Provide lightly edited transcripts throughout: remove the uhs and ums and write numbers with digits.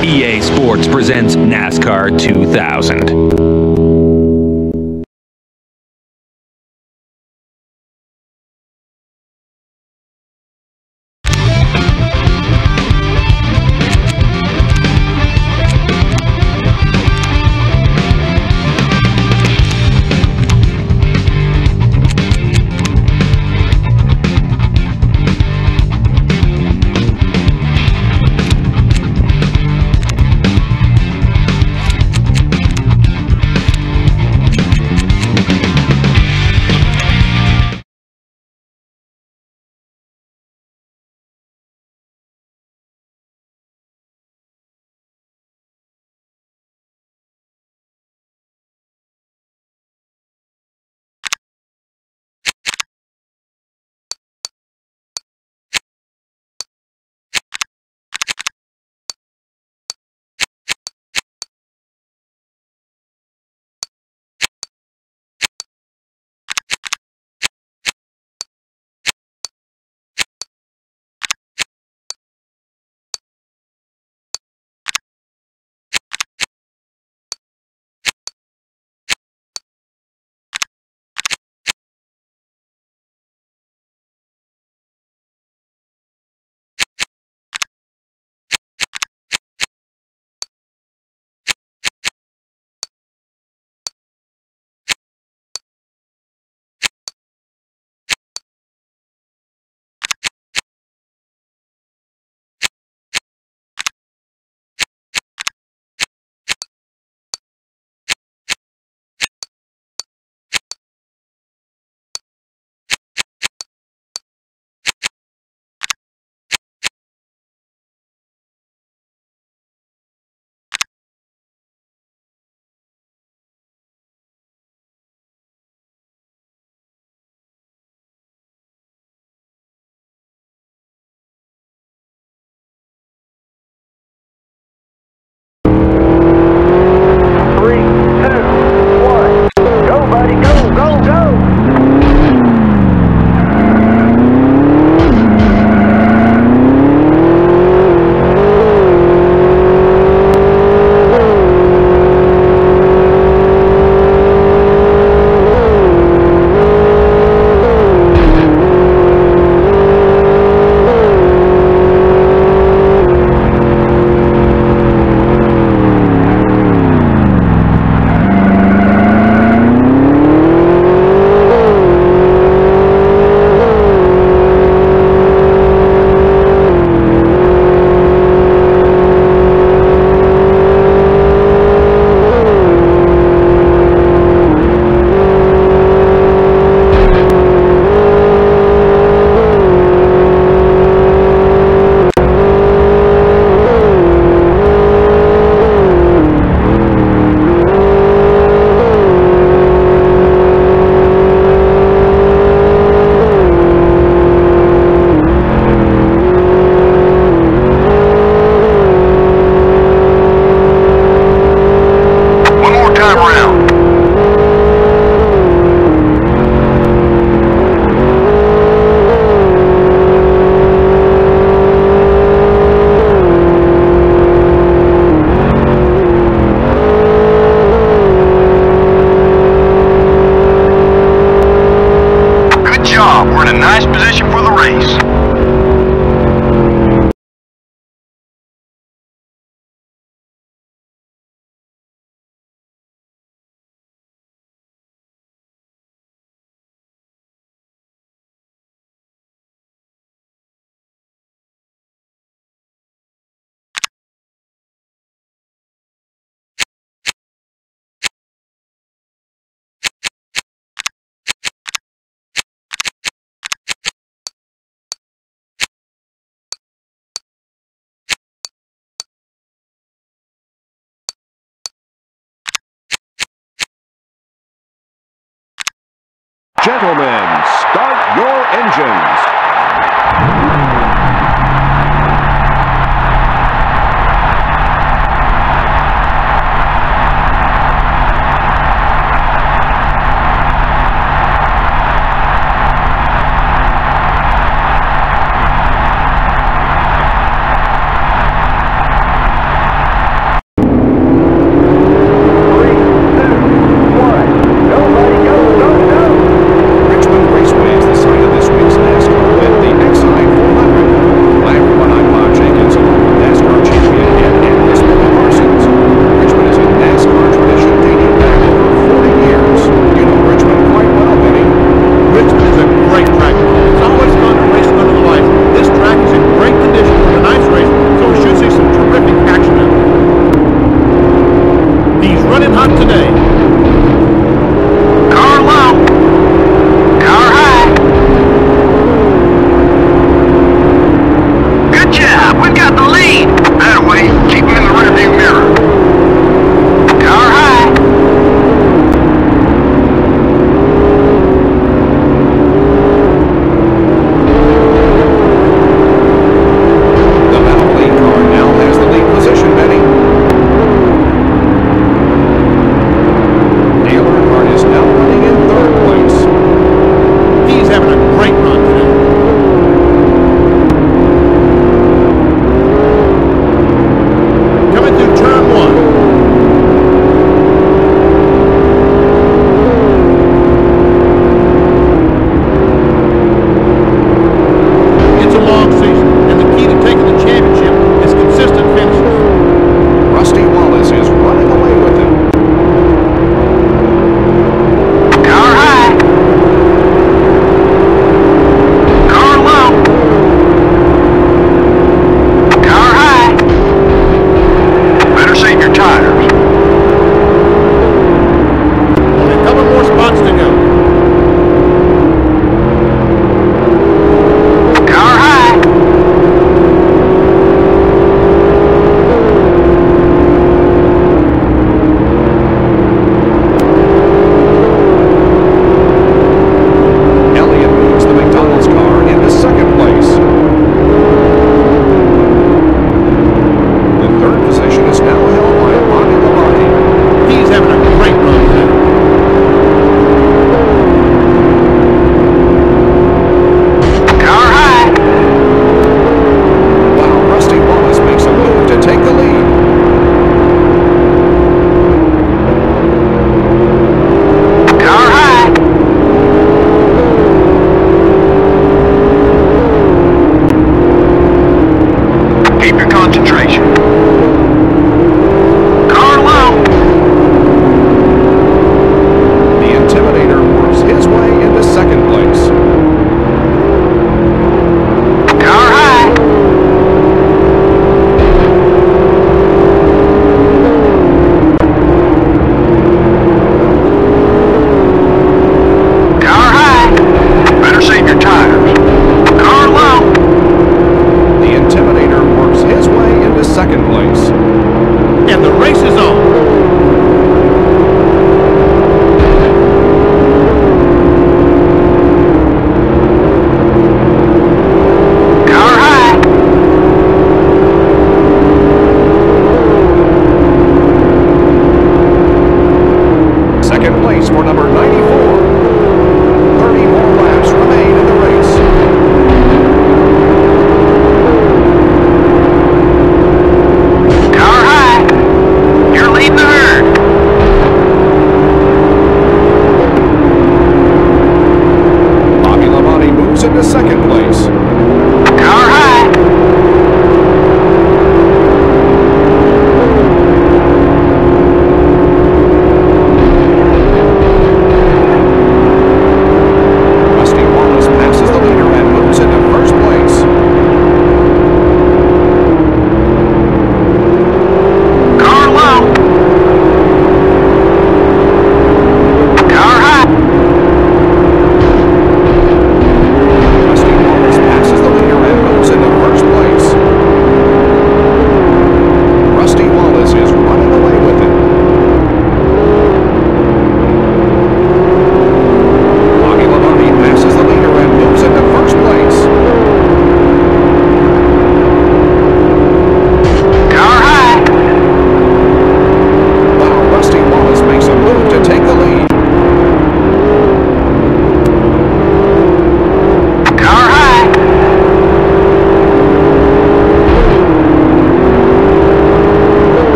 EA Sports presents NASCAR 2000. We're in a nice position for the race. Gentlemen, start your engines. up! We've got the lead! That way, keep him in the rearview mirror. Car high! The Valvoline car now has the lead position, Benny. Dale Earnhardt is now running in third place. He's having a great run today. Coming through turn one. It's a long season, and the key to taking the championship is consistent finishes. Rusty Wallace is running away with him. Car high! Car low! Car high! Better save your tires. Only a couple more spots to go. Car high! Elliott moves the McDonald's car into second place. The third position is now held by Bobby Labonte. He's having a great run today. Car high! While Rusty Wallace makes a move to take the lead. Car high! Keep your concentration. Car low! The Intimidator works his way into second place. Car high! Car high! Better save your tires. Car low! The Intimidator works his way into second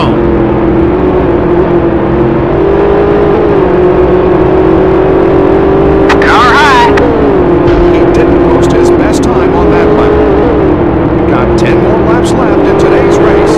on. Car high. He didn't post his best time on that lap. Got 10 more laps left in today's race.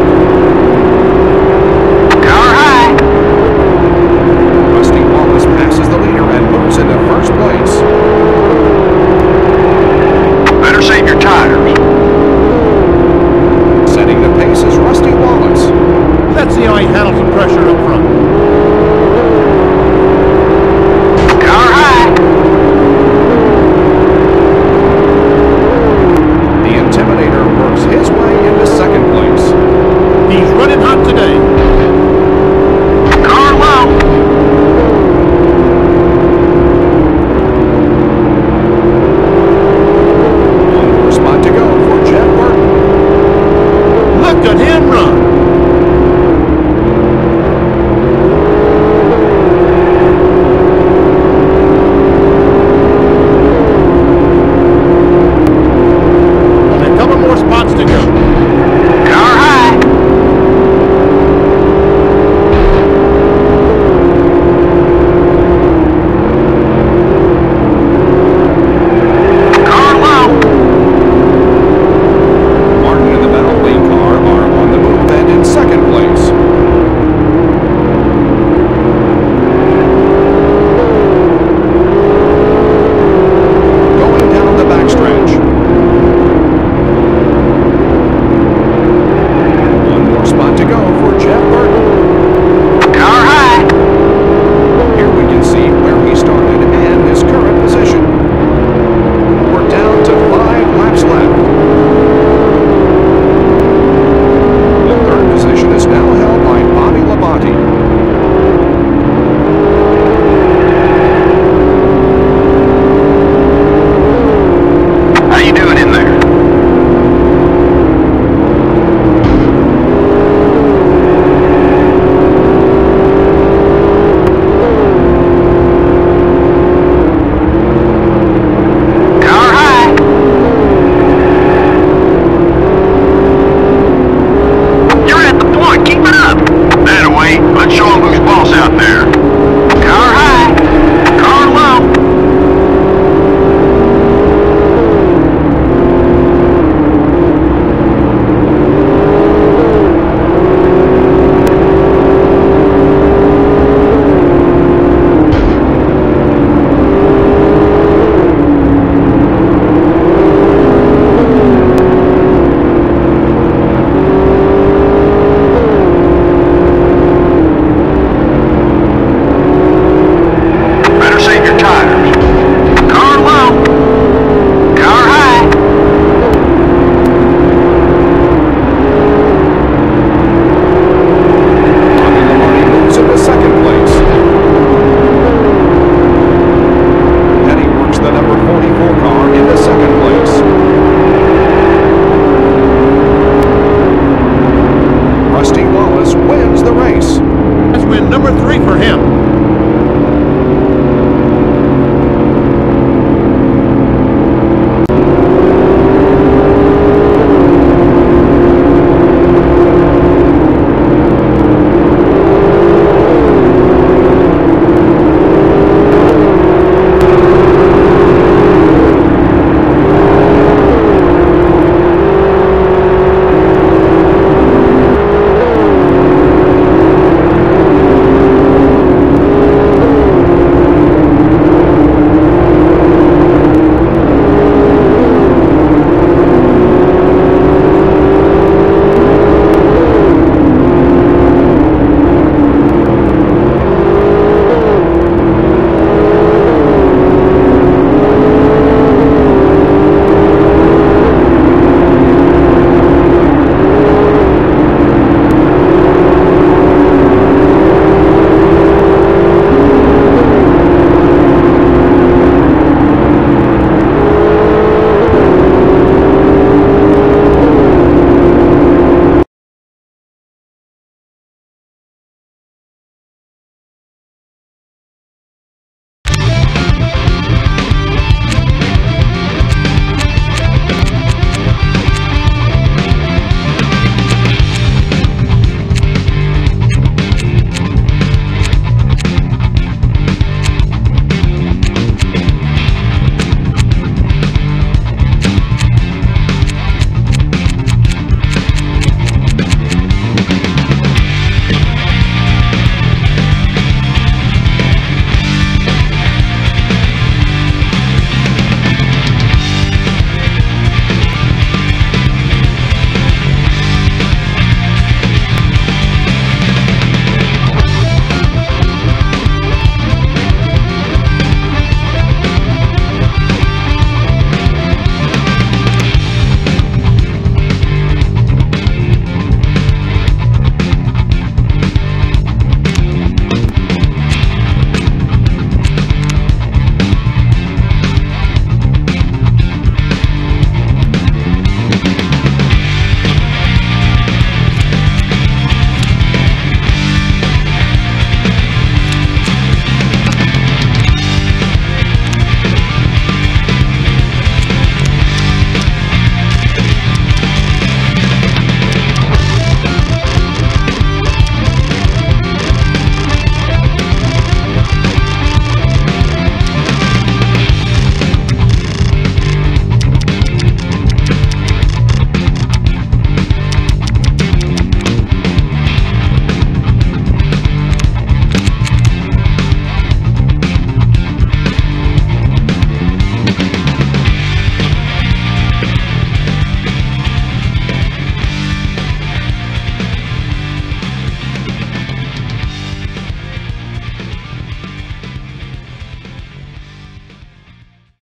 Car high. Rusty Wallace passes the leader and moves into first place. Better save your tires. Setting the pace is Rusty Wallace. Let's see how he handles the pressure up front. Car high. The Intimidator works his way into second place. He's running hot today. Car low. One more spot to go for Jeff Burton. Look at him run. Only a couple more spots to go. Car high. Car low. Martin and the Battle Lane car are on the move and in second place. Going down the backstretch. One more spot to go for Jeff Burton.